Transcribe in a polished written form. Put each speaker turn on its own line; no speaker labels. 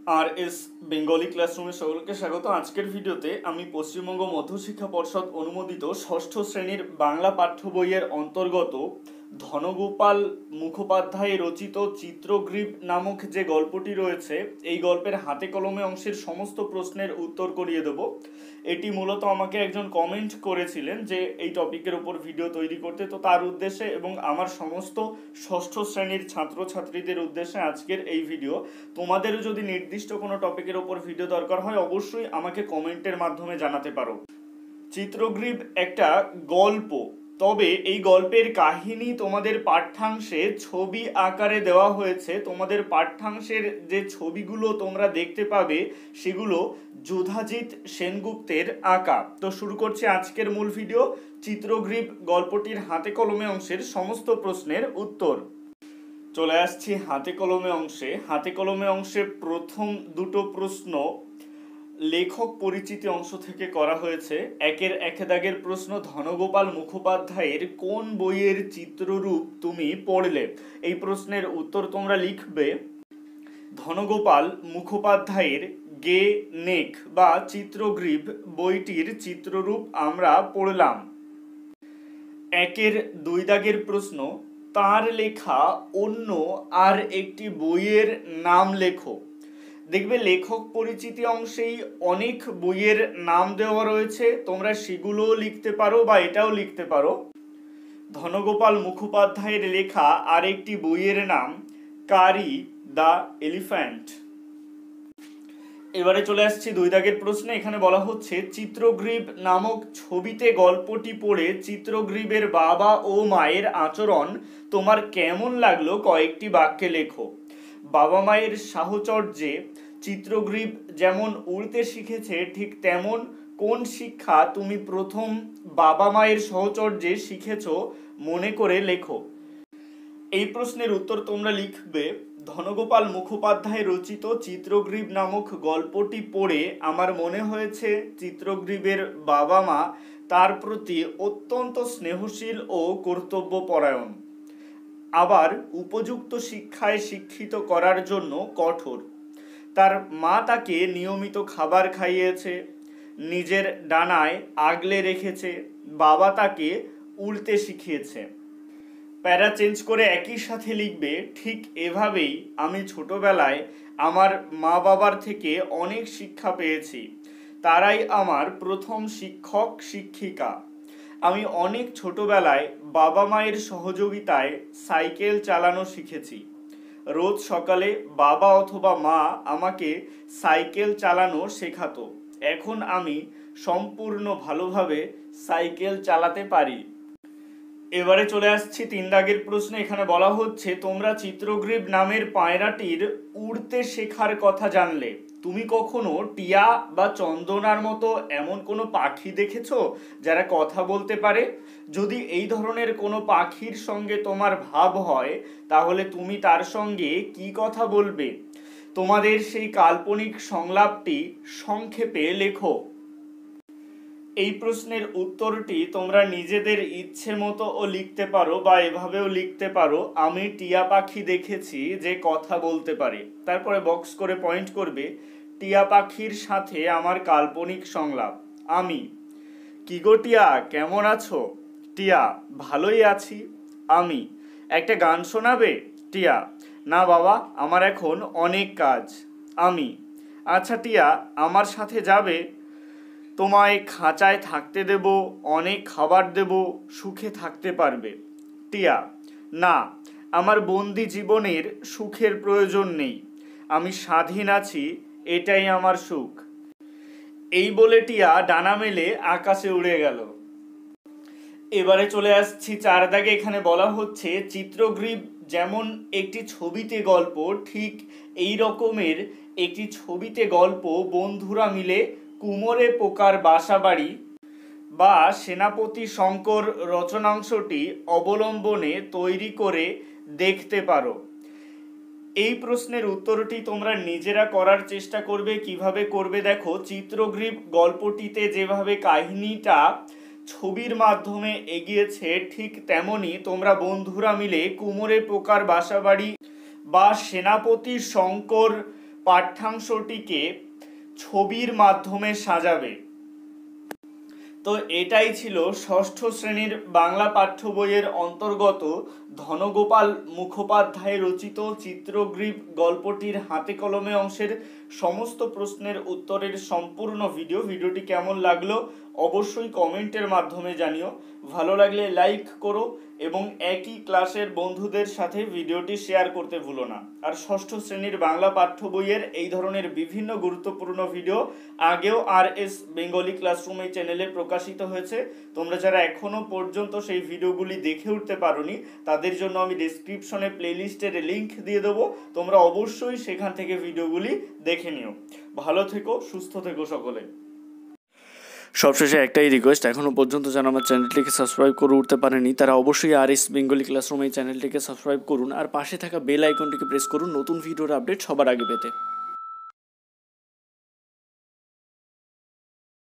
আর S Bengali ক্লাসরুমে সকলকে স্বাগত। আজকের ভিডিওতে আমি পশ্চিমবঙ্গ মধ্যশিক্ষা পর্ষদ অনুমোদিত ষষ্ঠ শ্রেণীর বাংলা পাঠ্য বইয়ের অন্তর্গত ধনগোপাল মুখোপাধ্যায় রচিত চিত্রগ্রীব নামক যে গল্পটি রয়েছে, এই গল্পের হাতে কলমে অংশের সমস্ত প্রশ্নের উত্তর করিয়ে দেব। এটি মূলত আমাকে একজন কমেন্ট করেছিলেন যে এই টপিকের উপর ভিডিও তৈরি করতে, তো তার উদ্দেশ্যে এবং আমার সমস্ত ষষ্ঠ শ্রেণীর ছাত্রছাত্রীদের উদ্দেশ্যে আজকের এই ভিডিও। তোমাদেরও যদি নির্দিষ্ট কোনো টপিকের ওপর ভিডিও দরকার হয় অবশ্যই আমাকে কমেন্টের মাধ্যমে জানাতে পারো। চিত্রগ্রীব একটা গল্প, তবে এই গল্পের কাহিনী তোমাদের পাঠ্যাংশে ছবি আকারে দেওয়া হয়েছে। তোমাদের পাঠ্যাংশের যে ছবিগুলো তোমরা দেখতে পাবে সেগুলো যোধাজিৎ সেনগুপ্তের আঁকা। তো শুরু করছি আজকের মূল ভিডিও, চিত্রগ্রীব গল্পটির হাতে কলমে অংশের সমস্ত প্রশ্নের উত্তর। চলে আসছি হাতে কলমে অংশে। হাতে কলমে অংশে প্রথম দুটো প্রশ্ন লেখক পরিচিতি অংশ থেকে করা হয়েছে। একের এক দাগের প্রশ্ন, ধনগোপাল মুখোপাধ্যায়ের কোন বইয়ের চিত্ররূপ তুমি পড়লে? এই প্রশ্নের উত্তর তোমরা লিখবে ধনগোপাল মুখোপাধ্যায়ের গে নেক বা চিত্রগ্রীব বইটির চিত্ররূপ আমরা পড়লাম। একের দুই দাগের প্রশ্ন, তার লেখা অন্য আর একটি বইয়ের নাম লেখো। দেখবে লেখক পরিচিতি অংশেই অনেক বইয়ের নাম দেওয়া রয়েছে, তোমরা সেগুলোও লিখতে পারো বা এটাও লিখতে পারো। ধনগোপাল মুখোপাধ্যায়ের লেখা আরেকটি বইয়ের নাম কারি দ্য এলিফ্যান্ট। এবারে চলে আসছি দুই দাগের প্রশ্নে। এখানে বলা হচ্ছে চিত্রগ্রীব নামক ছবিতে গল্পটি পড়ে চিত্রগ্রীবের বাবা ও মায়ের আচরণ তোমার কেমন লাগলো কয়েকটি বাক্যে লেখো। বাবা মায়ের সাহচর্যে চিত্রগ্রীব যেমন উড়তে শিখেছে ঠিক তেমন কোন শিক্ষা তুমি প্রথম বাবা মায়ের সাহচর্যে শিখেছ মনে করে লেখো। এই প্রশ্নের উত্তর তোমরা লিখবে ধনগোপাল মুখোপাধ্যায় রচিত চিত্রগ্রীব নামক গল্পটি পড়ে আমার মনে হয়েছে চিত্রগ্রীবের বাবা মা তার প্রতি অত্যন্ত স্নেহশীল ও কর্তব্যপরায়ণ, আবার উপযুক্ত শিক্ষায় শিক্ষিত করার জন্য কঠোর। তার মা তাকে নিয়মিত খাবার খাইয়েছে, নিজের ডানায় আগলে রেখেছে, বাবা তাকে উড়তে শিখিয়েছে। প্যারা চেঞ্জ করে একই সাথে লিখবে ঠিক এভাবেই আমি ছোটবেলায় আমার মা বাবার থেকে অনেক শিক্ষা পেয়েছি, তারাই আমার প্রথম শিক্ষক শিক্ষিকা। আমি অনেক ছোটবেলায় বাবা মায়ের সহযোগিতায় সাইকেল চালানো শিখেছি। রোজ সকালে বাবা অথবা মা আমাকে সাইকেল চালানো শেখাতো। এখন আমি সম্পূর্ণ ভালোভাবে সাইকেল চালাতে পারি। এবারে চলে আসছি তিন দাগের প্রশ্নে। এখানে বলা হচ্ছে তোমরা চিত্রগ্রীব নামের পায়রাটির উড়তে শেখার কথা জানলে। তুমি কখনো টিয়া বা চন্দনার মতো এমন কোনো পাখি দেখেছো যারা কথা বলতে পারে? যদি এই ধরনের কোনো পাখির সঙ্গে তোমার ভাব হয় তাহলে তুমি তার সঙ্গে কি কথা বলবে? তোমাদের সেই কাল্পনিক সংলাপটি সংক্ষেপে লেখো। এই প্রশ্নের উত্তরটি তোমরা নিজেদের ইচ্ছে মতো ও লিখতে পারো বা এভাবেও লিখতে পারো, আমি টিয়া পাখি দেখেছি যে কথা বলতে পারে। তারপরে বক্স করে পয়েন্ট করবে টিয়া পাখির সাথে আমার কাল্পনিক সংলাপ। আমি, কি গো টিয়া কেমন আছো? টিয়া, ভালোই আছি। আমি, একটা গান শোনাবে? টিয়া, না বাবা, আমার এখন অনেক কাজ। আমি, আচ্ছা টিয়া, আমার সাথে যাবে? তোমায় খাঁচায় থাকতে দেব, অনেক খাবার দেব, সুখে থাকতে পারবে। টিয়া, না, আমার বন্দি জীবনের সুখের প্রয়োজন নেই, আমি স্বাধীন আছি, এটাই আমার সুখ। এই বলে টিয়া ডানা মেলে আকাশে উড়ে গেল। এবারে চলে আসছি চার দাগে। এখানে বলা হচ্ছে চিত্রগ্রীব যেমন একটি ছবিতে গল্প, ঠিক এই রকমের একটি ছবিতে গল্প বন্ধুরা মিলে কুমোরে পোকার বাসাবাড়ি বা সেনাপতি শঙ্কর রচনাংশটি অবলম্বনে তৈরি করে দেখতে পারো। এই প্রশ্নের উত্তরটি তোমরা নিজেরা করার চেষ্টা করবে। কিভাবে করবে দেখো, চিত্রগ্রীব গল্পটিতে যেভাবে কাহিনীটা ছবির মাধ্যমে এগিয়েছে ঠিক তেমনি তোমরা বন্ধুরা মিলে কুমোরে পোকার বাসাবাড়ি বা সেনাপতি শঙ্কর পাঠ্যাংশটিকে ছবির মাধ্যমে সাজাবে। তো এটাই ছিল ষষ্ঠ শ্রেণীর বাংলা পাঠ্য বইয়ের অন্তর্গত ধনগোপাল মুখোপাধ্যায় রচিত চিত্রগ্রীব গল্পটির হাতে কলমে অংশের সমস্ত প্রশ্নের উত্তরের সম্পূর্ণ ভিডিওটি কেমন লাগলো অবশ্যই কমেন্টের মাধ্যমে জানিও। ভালো লাগলে লাইক করো এবং একই ক্লাসের বন্ধুদের সাথে ভিডিওটি শেয়ার করতে ভুলো না। আর ষষ্ঠ শ্রেণীর বাংলা পাঠ্য বইয়ের এই ধরনের বিভিন্ন গুরুত্বপূর্ণ ভিডিও আগেও RS বেঙ্গলি ক্লাসরুম এই চ্যানেলে প্রকাশিত হয়েছে। তোমরা যারা এখনো পর্যন্ত সেই ভিডিওগুলি দেখে উঠতে পারোনি তাদের জন্য আমি ডেসক্রিপশনে প্লেলিস্টের লিংক দিয়ে দেবো, তোমরা অবশ্যই সেখান থেকে ভিডিওগুলি দেখে নিও। ভালো থেকো, সুস্থ থেকো সকলে। সবশেষে একটাই রিকোয়েস্ট, এখনও পর্যন্ত যারা আমার চ্যানেলটিকে সাবস্ক্রাইব করে উঠতে পারেনি তারা অবশ্যই RS বেঙ্গলি ক্লাসরুম এই চ্যানেলটিকে সাবস্ক্রাইব করুন আর পাশে থাকা বেল আইকনটিকে প্রেস করুন নতুন ভিডিওর আপডেট সবার আগে পেতে।